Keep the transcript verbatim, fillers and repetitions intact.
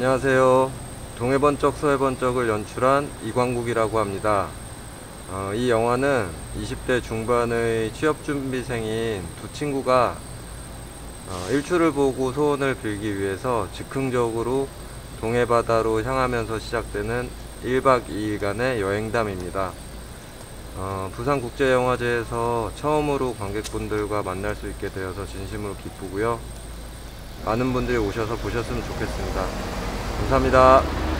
안녕하세요. 동해번쩍 서해번쩍을 연출한 이광국이라고 합니다. 어, 이 영화는 이십 대 중반의 취업준비생인 두 친구가 어, 일출을 보고 소원을 빌기 위해서 즉흥적으로 동해바다로 향하면서 시작되는 일 박 이 일간의 여행담입니다. 어, 부산국제영화제에서 처음으로 관객분들과 만날 수 있게 되어서 진심으로 기쁘고요. 많은 분들이 오셔서 보셨으면 좋겠습니다. 감사합니다.